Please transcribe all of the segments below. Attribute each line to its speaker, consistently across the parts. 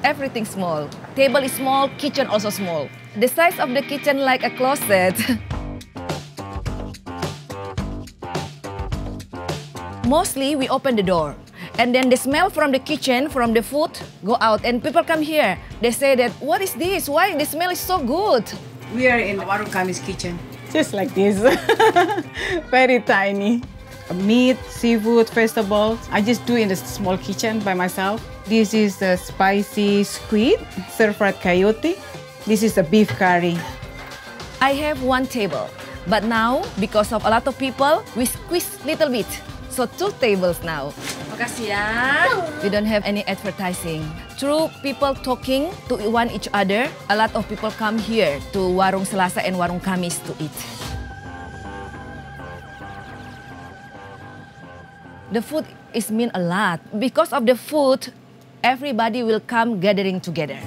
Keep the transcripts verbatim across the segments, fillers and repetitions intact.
Speaker 1: everything small. Table is small, kitchen also small. The size of the kitchen like a closet. Mostly we open the door. And then the smell from the kitchen, from the food, go out. And people come here. They say that, what is this? Why the smell is so good?
Speaker 2: We are in Warung Kamis kitchen. Just like this. Very tiny. Meat, seafood, vegetables. I just do in the small kitchen by myself. This is the spicy squid, stir-fried coyote. This is the beef curry.
Speaker 1: I have one table. But now, because of a lot of people, we squeeze little bit. So two tables now. Makasih ya. We don't have any advertising. Through people talking to one each other, a lot of people come here to Warung Selasa and Warung Kamis to eat. The food is mean a lot. Because of the food, everybody will come gathering together.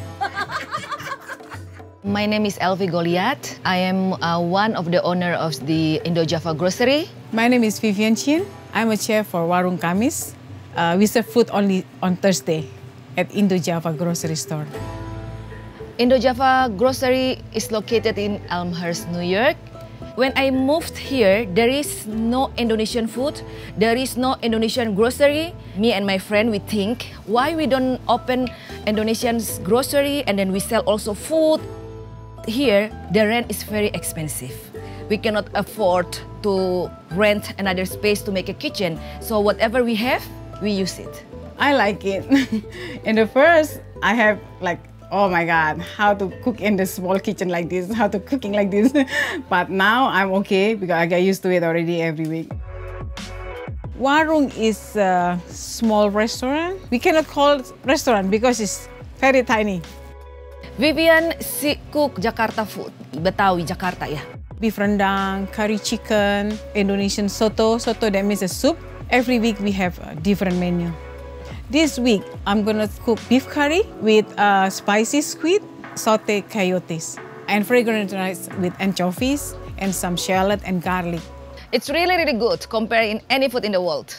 Speaker 1: My name is Elvi Goliath. I am uh, one of the owner of the Indo-Java Grocery.
Speaker 2: My name is Vivian Chin. I'm a chef for Warung Kamis. Uh, we serve food only on Thursday at Indo-Java Grocery Store.
Speaker 1: Indo-Java Grocery is located in Elmhurst, New York. When I moved here, there is no Indonesian food. There is no Indonesian grocery. Me and my friend, we think, why we don't open Indonesian grocery and then we sell also food? Here, the rent is very expensive. We cannot afford to rent another space to make a kitchen. So whatever we have, we use it.
Speaker 2: I like it. In the first, I have like, oh my God, how to cook in the small kitchen like this, how to cooking like this. But now I'm okay because I get used to it already every week. Warung is a small restaurant. We cannot call it restaurant because it's very tiny.
Speaker 1: Vivian si cook Jakarta food, Betawi Jakarta ya.
Speaker 2: Beef rendang, curry chicken, Indonesian soto. Soto, that means a soup. Every week we have a different menu. This week, I'm gonna cook beef curry with uh, spicy squid, sauté coyotes, and fragrant rice with anchovies and some shallot and garlic.
Speaker 1: It's really, really good compared in any food in the world.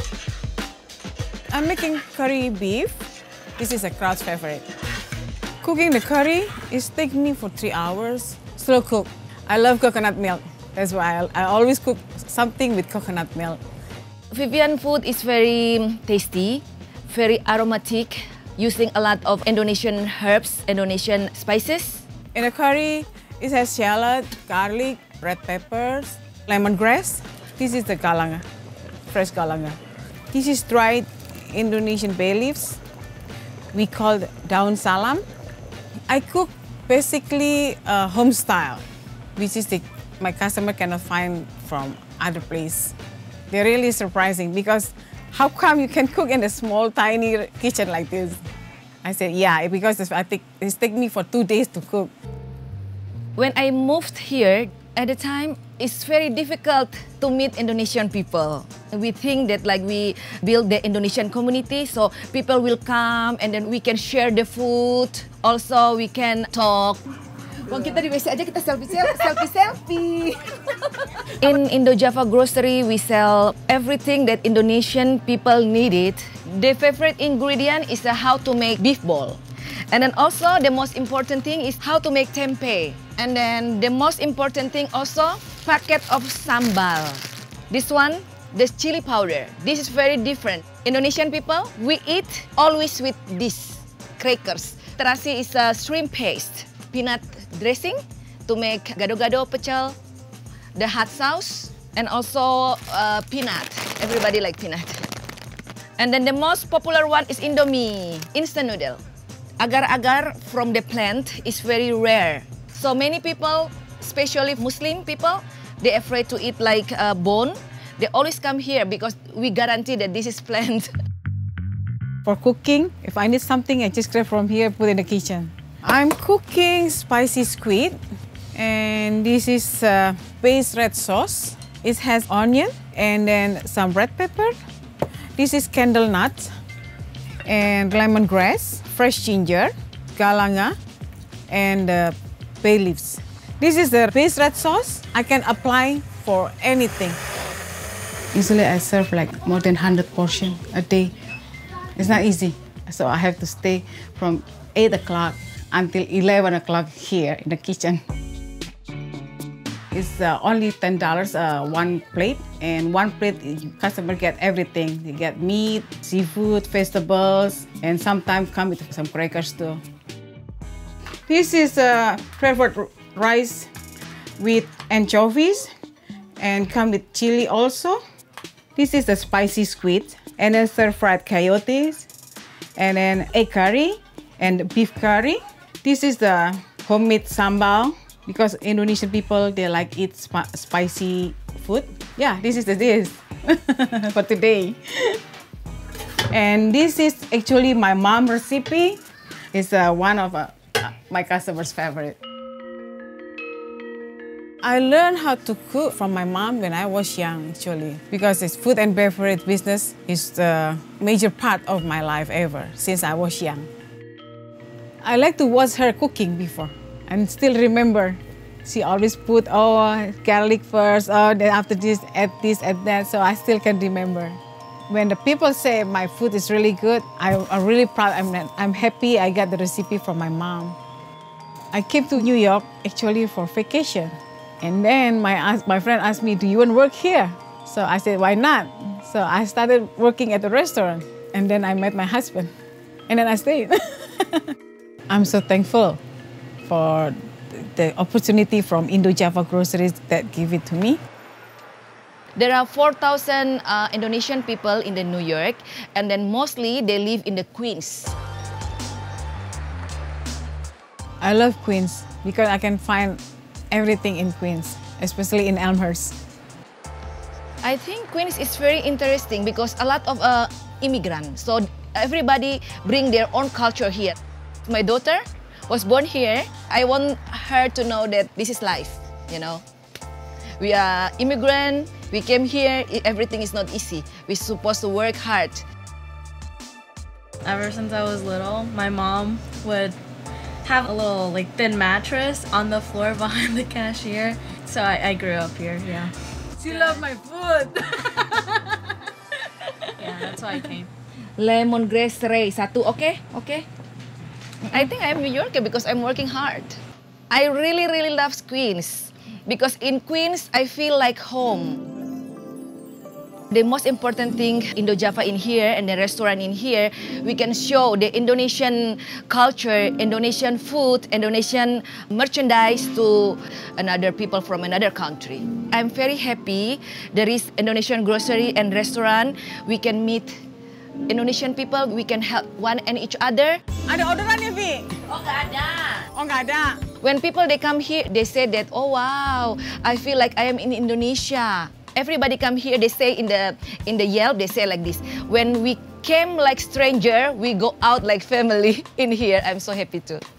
Speaker 2: I'm making curry beef. This is a crowd's favorite. Cooking the curry is taking me for three hours. Slow cook. I love coconut milk. That's why I, I always cook something with coconut milk.
Speaker 1: Vivian food is very tasty, very aromatic, using a lot of Indonesian herbs, Indonesian spices.
Speaker 2: In the curry, it has shallot, garlic, red peppers, lemongrass. This is the galanga, fresh galanga. This is dried Indonesian bay leaves. We call it daun salam. I cook basically uh, home style, which is the, my customer cannot find from other place. They're really surprising because how come you can cook in a small, tiny kitchen like this? I said, yeah, because I think it's taking me for two days to cook.
Speaker 1: When I moved here, at the time, it's very difficult to meet Indonesian people. We think that like we build the Indonesian community, so people will come and then we can share the food. Also, we can talk.
Speaker 3: Wong kita di W C aja kita selfie-selfie.
Speaker 1: In Indo-Java Grocery, we sell everything that Indonesian people needed. The favorite ingredient is how to make beef ball. And then also, the most important thing is how to make tempeh. And then the most important thing also, packet of sambal. This one, the chili powder. This is very different. Indonesian people, we eat always with this, crackers. Terasi is a shrimp paste, peanut dressing to make gado-gado pecel, the hot sauce, and also uh, peanut. Everybody like peanut. And then the most popular one is Indomie, instant noodle. Agar-agar from the plant is very rare. So many people, especially Muslim people, they're afraid to eat like a bone. They always come here because we guarantee that this is plant.
Speaker 2: For cooking, if I need something, I just grab from here, put in the kitchen. I'm cooking spicy squid, and this is uh, base red sauce. It has onion and then some red pepper. This is candle nuts and lemongrass, fresh ginger, galanga, and uh, bay leaves. This is the base red sauce. I can apply for anything. Usually I serve like more than one hundred portions a day. It's not easy, so I have to stay from eight o'clock until eleven o'clock here in the kitchen. It's uh, only ten dollars uh, one plate, and one plate customer get everything. They get meat, seafood, vegetables, and sometimes come with some crackers too. This is uh, flavored rice with anchovies and come with chili also. This is the spicy squid, and then stir-fried coyotes, and then egg curry and beef curry. This is the homemade sambal, because Indonesian people, they like eat sp spicy food. Yeah, this is the dish for today. And this is actually my mom recipe. It's uh, one of uh, my customers' favorite. I learned how to cook from my mom when I was young, actually, because this food and beverage business is the major part of my life ever, since I was young. I like to watch her cooking before, and still remember. She always put, oh, garlic first, oh, then after this, add this, add that, so I still can remember. When the people say my food is really good, I, I'm really proud, I'm, I'm happy I got the recipe from my mom. I came to New York, actually, for vacation. And then my, my friend asked me, do you want to work here? So I said, why not? So I started working at the restaurant. And then I met my husband. And then I stayed. I'm so thankful for the opportunity from Indo-Java Groceries that give it to me.
Speaker 1: There are four thousand uh, Indonesian people in the New York, and then mostly they live in the Queens.
Speaker 2: I love Queens because I can find everything in Queens, especially in Elmhurst.
Speaker 1: I think Queens is very interesting because a lot of uh, immigrants, so everybody bring their own culture here. My daughter was born here. I want her to know that this is life, you know. We are immigrant, we came here, everything is not easy. We're supposed to work hard.
Speaker 4: Ever since I was little, my mom would have a little like thin mattress on the floor behind the cashier. So I, I grew up here, yeah.
Speaker 2: She loved my food.
Speaker 4: Yeah, that's why I came.
Speaker 1: Lemongrass Ray, satu, okay? Okay. I think I'm New Yorker because I'm working hard. I really, really love Queens because in Queens, I feel like home. The most important thing, Indo-Java in here and the restaurant in here, we can show the Indonesian culture, Indonesian food, Indonesian merchandise to another people from another country. I'm very happy there is Indonesian grocery and restaurant. We can meet Indonesian people, we can help one and each other.
Speaker 2: Ada orderan ya, Vi?
Speaker 1: Oh, nggak ada.
Speaker 2: Oh, nggak ada.
Speaker 1: When people they come here, they say that, oh wow, I feel like I am in Indonesia. Everybody come here, they say in the in the Yelp, they say like this. When we came like stranger, we go out like family in here. I'm so happy too.